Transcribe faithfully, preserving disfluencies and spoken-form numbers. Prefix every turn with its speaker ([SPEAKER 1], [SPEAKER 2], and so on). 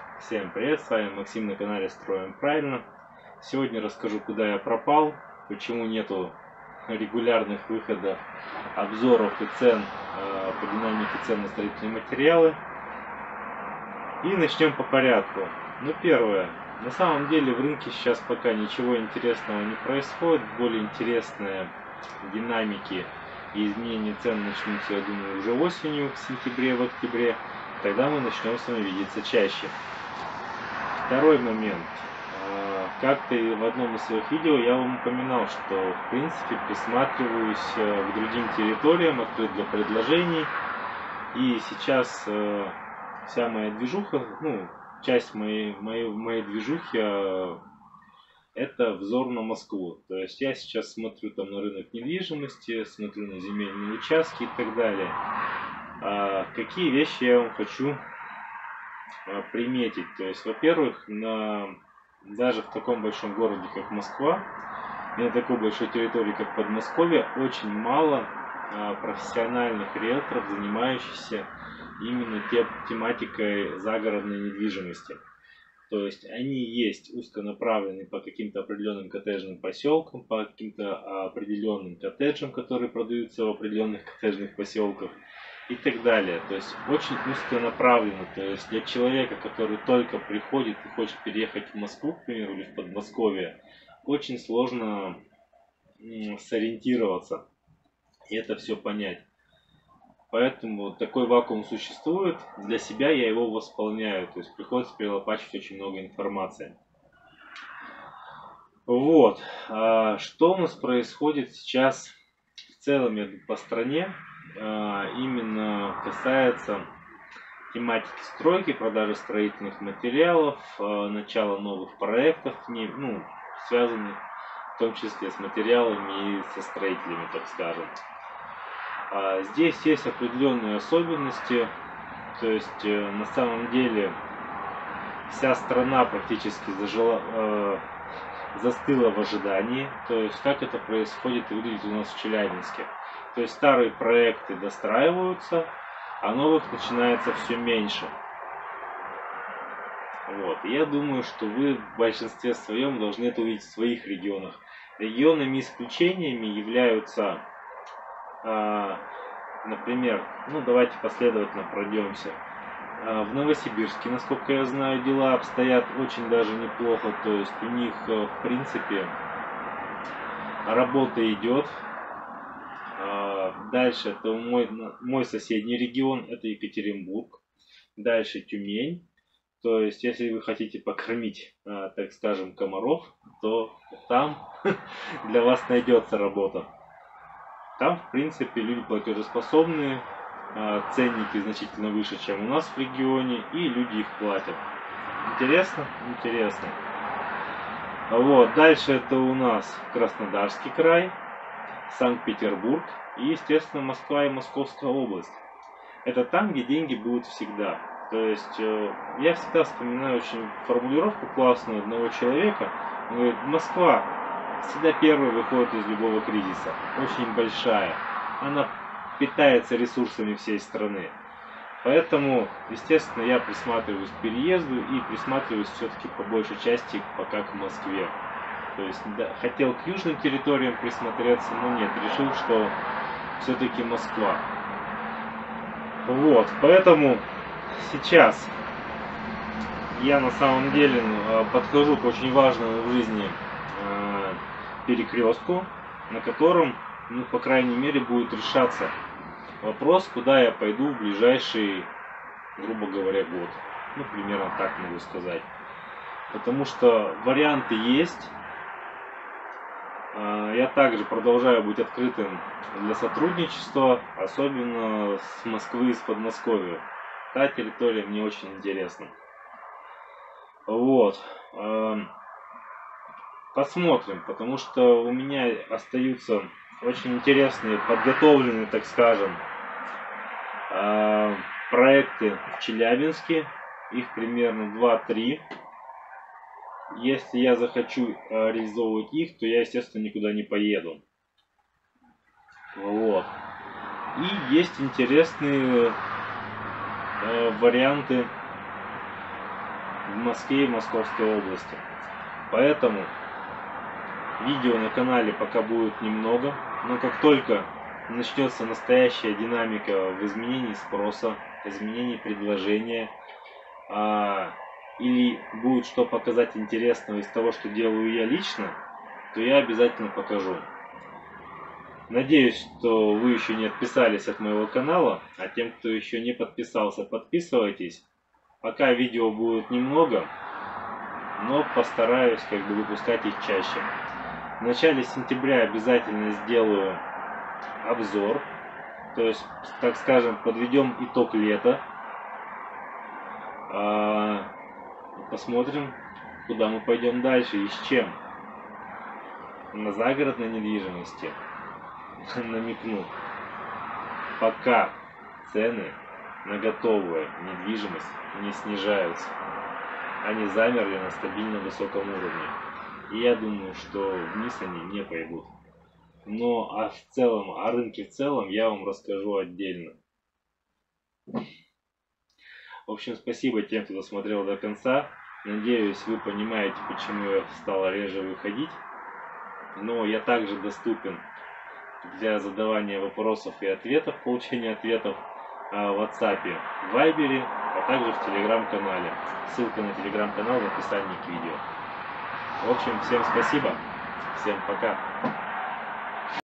[SPEAKER 1] Всем привет, с вами Максим на канале Строим Правильно. Сегодня расскажу, куда я пропал, почему нету регулярных выходов обзоров и цен э, по динамике цен на строительные материалы. И начнем по порядку. Ну, первое. На самом деле в рынке сейчас пока ничего интересного не происходит. Более интересные динамики и изменения цен начнутся, я думаю, уже осенью, в сентябре, в октябре. Тогда мы начнем с вами видеться чаще. Второй момент. Как-то в одном из своих видео я вам упоминал, что в принципе присматриваюсь к другим территориям, открыт для предложений. И сейчас вся моя движуха, ну, часть моей, моей, моей движухи это взор на Москву. То есть я сейчас смотрю там на рынок недвижимости, смотрю на земельные участки и так далее. А какие вещи я вам хочу приметить? То есть, во-первых, на даже в таком большом городе, как Москва, и на такой большой территории, как Подмосковье, очень мало а, профессиональных риэлторов, занимающихся именно тем, тематикой загородной недвижимости. То есть они есть узконаправленные по каким-то определенным коттеджным поселкам, по каким-то определенным коттеджам, которые продаются в определенных коттеджных поселках и так далее. То есть очень узконаправленно. То есть для человека, который только приходит и хочет переехать в Москву, к примеру, или в Подмосковье, очень сложно сориентироваться и это все понять. Поэтому такой вакуум существует. Для себя я его восполняю. То есть приходится перелопачивать очень много информации. Вот. А что у нас происходит сейчас в целом по стране? А, именно касается тематики стройки, продажи строительных материалов, а, начала новых проектов, не, ну, связанных в том числе с материалами и со строителями, так скажем. Здесь есть определенные особенности, то есть на самом деле вся страна практически зажила, э, застыла в ожидании, то есть как это происходит и выглядит у нас в Челябинске. То есть старые проекты достраиваются, а новых начинается все меньше. Вот. Я думаю, что вы в большинстве своем должны это увидеть в своих регионах. Регионами исключениями являются... Например, ну давайте последовательно пройдемся. В Новосибирске, насколько я знаю, дела обстоят очень даже неплохо. То есть у них, в принципе, работа идет. Дальше это мой, мой соседний регион, это Екатеринбург. Дальше Тюмень. То есть, если вы хотите покормить, так скажем, комаров, то там для вас найдется работа. Там, в принципе, люди платежеспособные, ценники значительно выше, чем у нас в регионе, и люди их платят. Интересно? Интересно. Вот. Дальше это у нас Краснодарский край, Санкт-Петербург и, естественно, Москва и Московская область. Это там, где деньги будут всегда. То есть, я всегда вспоминаю очень формулировку классную одного человека. Он говорит, Москва всегда первая выходит из любого кризиса, очень большая. Она питается ресурсами всей страны. Поэтому, естественно, я присматриваюсь к переезду и присматриваюсь все-таки по большей части пока к Москве. То есть, да, хотел к южным территориям присмотреться, но нет, решил, что все-таки Москва. Вот, поэтому сейчас я на самом деле подхожу к очень важному в жизни перекрестку, на котором, ну, по крайней мере, будет решаться вопрос, куда я пойду в ближайший, грубо говоря, год. Ну, примерно так могу сказать. Потому что варианты есть. Я также продолжаю быть открытым для сотрудничества, особенно с Москвы и с Подмосковья. Та территория мне очень интересна. Вот. Посмотрим, потому что у меня остаются очень интересные, подготовленные, так скажем, проекты в Челябинске. Их примерно два-три. Если я захочу реализовывать их, то я, естественно, никуда не поеду. Вот. И есть интересные варианты в Москве и Московской области. Поэтому видео на канале пока будет немного, но как только начнется настоящая динамика в изменении спроса, изменении предложения, а, или будет что показать интересного из того, что делаю я лично, то я обязательно покажу. Надеюсь, что вы еще не отписались от моего канала, а тем, кто еще не подписался, подписывайтесь. Пока видео будет немного, но постараюсь как бы выпускать их чаще. В начале сентября обязательно сделаю обзор, то есть, так скажем, подведем итог лета. Посмотрим, куда мы пойдем дальше и с чем. На загородной недвижимости намекну, пока цены на готовую недвижимость не снижаются, они замерли на стабильно высоком уровне, и я думаю, что вниз они не пойдут. Но а в целом, о рынке в целом я вам расскажу отдельно. В общем, спасибо тем, кто досмотрел до конца. Надеюсь, вы понимаете, почему я стал реже выходить. Но я также доступен для задавания вопросов и ответов, получения ответов в WhatsApp, в Viber, а также в Telegram-канале. Ссылка на Telegram-канал в описании к видео. В общем, всем спасибо, всем пока.